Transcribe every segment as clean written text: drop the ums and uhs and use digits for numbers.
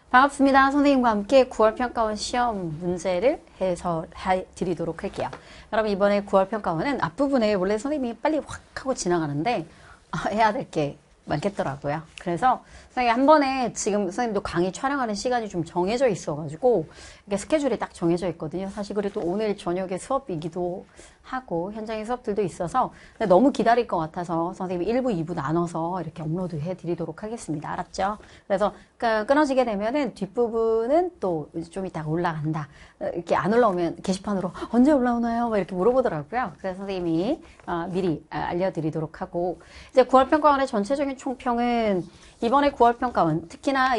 반갑습니다. 선생님과 함께 9월 평가원 시험 문제를 해설해 드리도록 할게요. 여러분 이번에 9월 평가원은 앞부분에 원래 선생님이 빨리 확 하고 지나가는데 해야 될 게 많겠더라고요. 그래서 선생님 한 번에 지금 선생님도 강의 촬영하는 시간이 좀 정해져 있어가지고 이게 스케줄이 딱 정해져 있거든요. 사실 그래도 오늘 저녁에 수업이기도 하고 현장에 수업들도 있어서 너무 기다릴 것 같아서 선생님이 1부, 2부 나눠서 이렇게 업로드 해드리도록 하겠습니다. 알았죠? 그래서 끊어지게 되면은 뒷부분은 또 좀 이따가 올라간다. 이렇게 안 올라오면 게시판으로 언제 올라오나요? 막 이렇게 물어보더라고요. 그래서 선생님이 미리 알려드리도록 하고 이제 9월 평가원의 전체적인 총평은 이번에 9월 평가원 특히나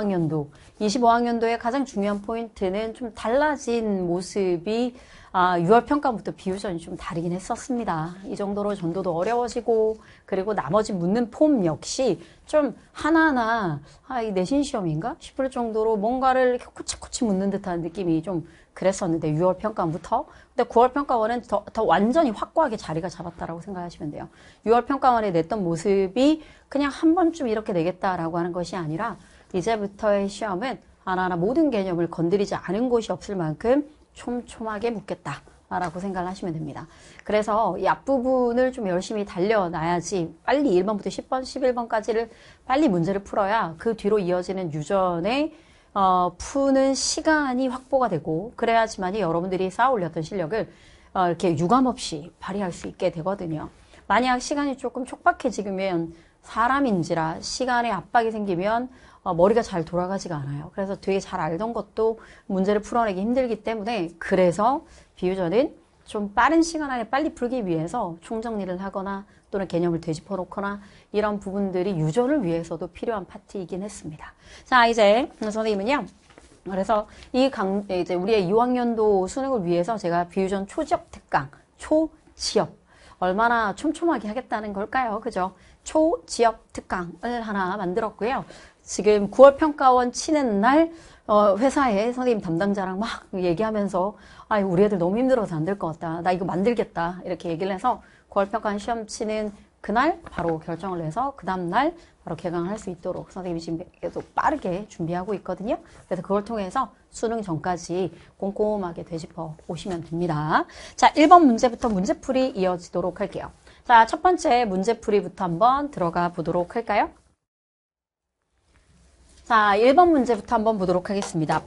25학년도의 가장 중요한 포인트는 좀 달라진 모습이 6월 평가부터 비유전이 좀 다르긴 했었습니다. 이 정도로 전도도 어려워지고 그리고 나머지 묻는 폼 역시 좀 하나하나 이 내신 시험인가 싶을 정도로 뭔가를 이렇게 코치코치 묻는 듯한 느낌이 좀 그랬었는데 6월 평가원부터 근데 9월 평가원은 더 완전히 확고하게 자리가 잡았다라고 생각하시면 돼요. 6월 평가원에 냈던 모습이 그냥 한 번쯤 이렇게 내겠다라고 하는 것이 아니라 이제부터의 시험은 하나하나 모든 개념을 건드리지 않은 곳이 없을 만큼 촘촘하게 묻겠다라고 생각을 하시면 됩니다. 그래서 이 앞부분을 좀 열심히 달려놔야지 빨리 1번부터 10번, 11번까지를 빨리 문제를 풀어야 그 뒤로 이어지는 유전에 푸는 시간이 확보가 되고 그래야지만이 여러분들이 쌓아 올렸던 실력을 이렇게 유감없이 발휘할 수 있게 되거든요. 만약 시간이 조금 촉박해지면 사람인지라 시간에 압박이 생기면 머리가 잘 돌아가지가 않아요. 그래서 되게 잘 알던 것도 문제를 풀어내기 힘들기 때문에 그래서 비유전은 좀 빠른 시간 안에 빨리 풀기 위해서 총정리를 하거나 또는 개념을 되짚어 놓거나 이런 부분들이 유전을 위해서도 필요한 파트이긴 했습니다. 자, 이제 선생님은요. 그래서 이제 우리의 6학년도 수능을 위해서 제가 비유전 초지역 특강, 초지역 얼마나 촘촘하게 하겠다는 걸까요? 그죠? 초지역 특강을 하나 만들었고요. 지금 9월 평가원 치는 날 회사에 선생님 담당자랑 막 얘기하면서 우리 애들 너무 힘들어서 안 될 것 같다. 나 이거 만들겠다. 이렇게 얘기를 해서 9월 평가원 시험 치는 그날 바로 결정을 해서 그 다음날 바로 개강을 할 수 있도록 선생님이 지금 계속 빠르게 준비하고 있거든요. 그래서 그걸 통해서 수능 전까지 꼼꼼하게 되짚어 오시면 됩니다. 자, 1번 문제부터 문제풀이 이어지도록 할게요. 자, 첫 번째 문제풀이부터 한번 들어가 보도록 할까요? 자, 1번 문제부터 한번 보도록 하겠습니다.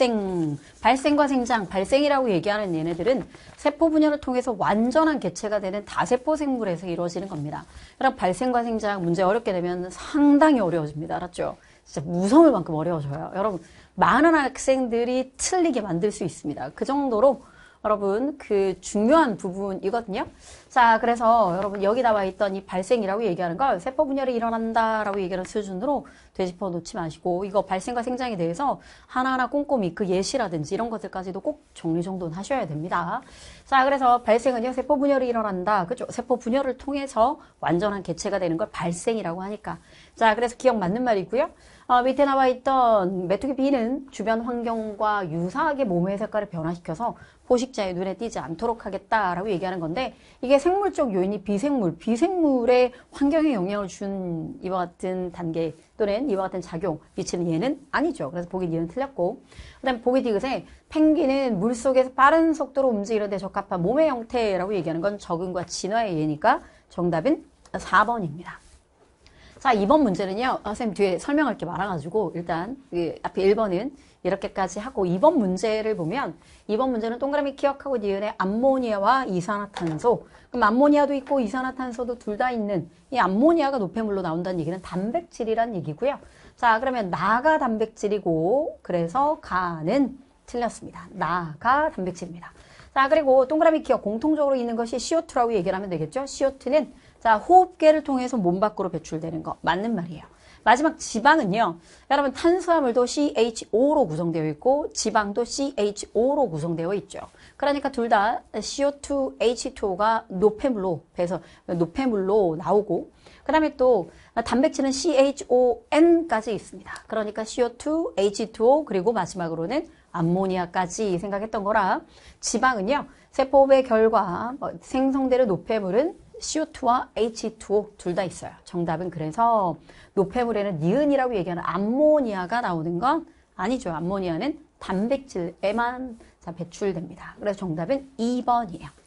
발생과 생장, 발생이라고 얘기하는 얘네들은 세포 분열을 통해서 완전한 개체가 되는 다세포 생물에서 이루어지는 겁니다. 여러분, 발생과 생장 문제 어렵게 되면 상당히 어려워집니다. 알았죠? 진짜 무서울 만큼 어려워져요. 여러분, 많은 학생들이 틀리게 만들 수 있습니다. 그 정도로 여러분 그 중요한 부분이거든요. 자, 그래서 여러분 여기 나와 있던 이 발생이라고 얘기하는 걸 세포 분열이 일어난다라고 얘기하는 수준으로 되짚어 놓지 마시고 이거 발생과 생장에 대해서 하나하나 꼼꼼히 그 예시라든지 이런 것들까지도 꼭 정리정돈 하셔야 됩니다. 자, 그래서 발생은요 세포 분열이 일어난다. 그죠? 세포 분열을 통해서 완전한 개체가 되는 걸 발생이라고 하니까. 자, 그래서 기억 맞는 말이고요. 밑에 나와 있던 메뚜기 B는 주변 환경과 유사하게 몸의 색깔을 변화시켜서 포식자의 눈에 띄지 않도록 하겠다라고 얘기하는 건데 이게 생물적 요인이 비생물의 환경에 영향을 준 이와 같은 단계 또는 이와 같은 작용 미치는 얘는 아니죠. 그래서 보기 D는 틀렸고 그 다음에 보기 D그새 펭귄은 물속에서 빠른 속도로 움직이는 데 적합한 몸의 형태라고 얘기하는 건 적응과 진화의 예니까 정답은 4번입니다. 자, 2번 문제는요. 선생님 뒤에 설명할 게 많아가지고 일단 앞에 1번은 이렇게까지 하고 2번 문제를 보면 2번 문제는 동그라미 기억하고 니은에 암모니아와 이산화탄소. 그럼 암모니아도 있고 이산화탄소도 둘 다 있는 이 암모니아가 노폐물로 나온다는 얘기는 단백질이란 얘기고요. 자, 그러면 나가 단백질이고 그래서 가는 틀렸습니다. 나가 단백질입니다. 자, 그리고 동그라미 기억 공통적으로 있는 것이 CO2라고 얘기를 하면 되겠죠. CO2는 자, 호흡계를 통해서 몸 밖으로 배출되는 거 맞는 말이에요. 마지막 지방은요. 여러분 탄수화물도 CHO로 구성되어 있고 지방도 CHO로 구성되어 있죠. 그러니까 둘 다 CO2, H2O가 노폐물로 배서 노폐물로 나오고 그다음에 또 단백질은 CHON까지 있습니다. 그러니까 CO2, H2O 그리고 마지막으로는 암모니아까지 생각했던 거라 지방은요. 세포의 결과 생성되는 노폐물은 CO2와 H2O 둘 다 있어요. 정답은 그래서 노폐물에는 니은이라고 얘기하는 암모니아가 나오는 건 아니죠. 암모니아는 단백질에만 자, 배출됩니다. 그래서 정답은 2번이에요.